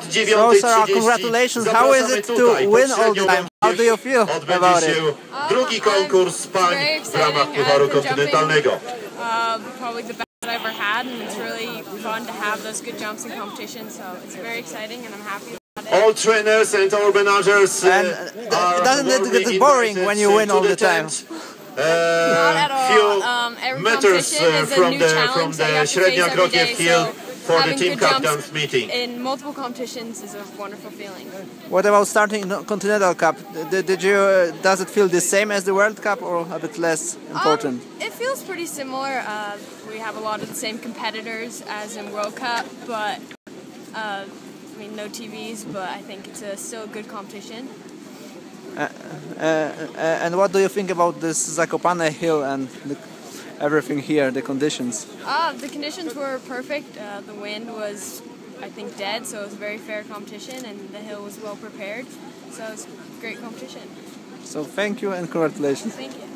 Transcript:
Sarah, congratulations. How is it to win all the time? How do you feel about it? Drugi konkurs pań w ramach Pucharu Kontynentalnego. Probably the best I've ever had, and it's really fun to have those good jumps in competition, so it's very exciting and I'm happy about it. All trainers and all managers doesn't it get boring when you win all the time? Not at all. Every competition is a new challenge that you have to face every day, so for the having team good captains jumps meeting. in multiple competitions is a wonderful feeling. What about starting the Continental Cup? Does it feel the same as the World Cup or a bit less important? It feels pretty similar. We have a lot of the same competitors as in World Cup, but I mean no TVs, but I think it's still a good competition. And what do you think about this Zakopane hill and everything here, the conditions? The conditions were perfect. The wind was, I think, dead, so it was a very fair competition, and the hill was well prepared, so it was a great competition. So thank you and congratulations. Thank you.